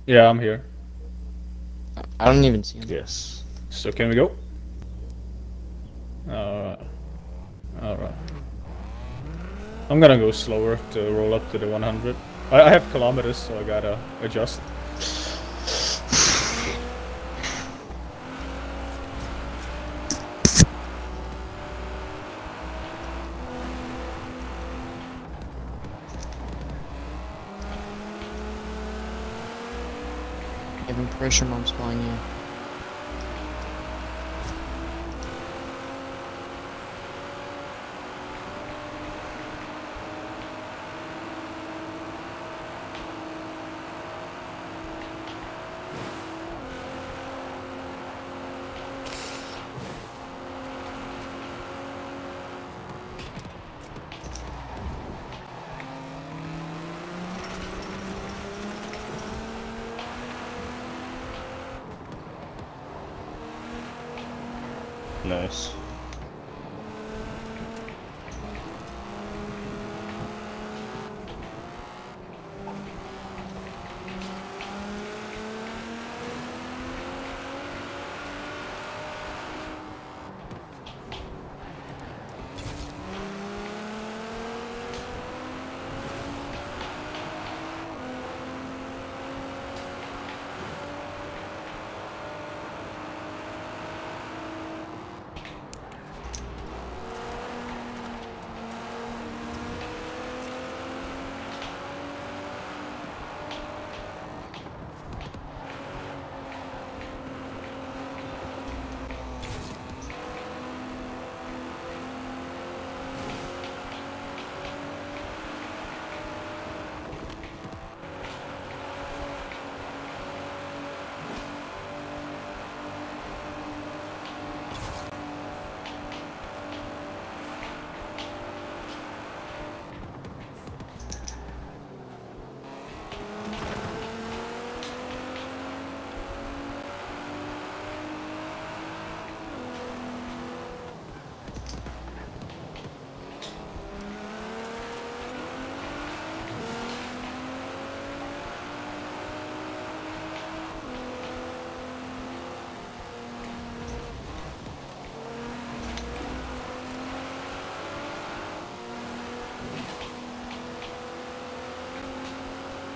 Yeah, I'm here. I don't even see him. Yes. So can we go? Alright. Alright. I'm gonna go slower to roll up to the 100. I have kilometers, so I gotta adjust. Giving pressure mom's calling you. Nice.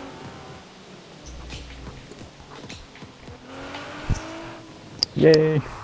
Yay!